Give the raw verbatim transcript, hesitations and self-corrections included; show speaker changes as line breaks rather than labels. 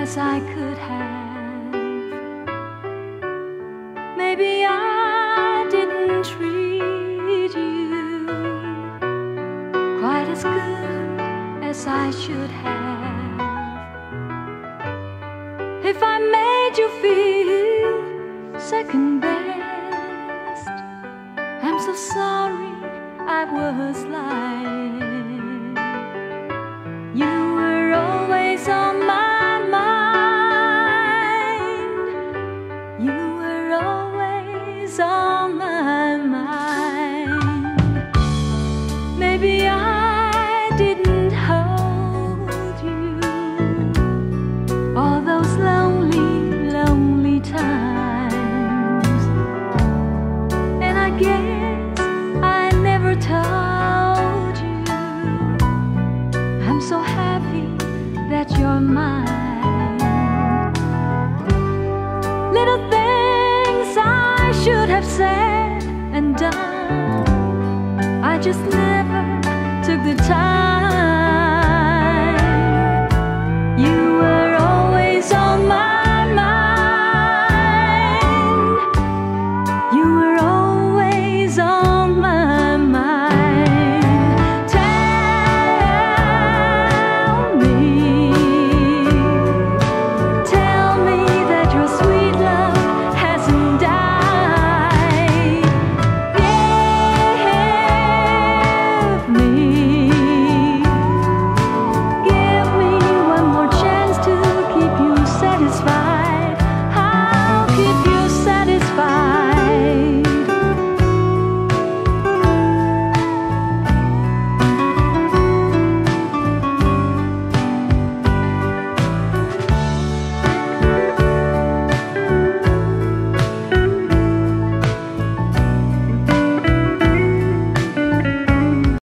as I could have. Maybe I didn't treat you quite as good as I should have. If I made you feel second best, I'm so sorry I was lying. You were always on my mind. You were always on my mind. Maybe I didn't hold you all those lonely, lonely times, and I guess I never told you I'm so happy that you're mine. Little things I should have said and done, I just never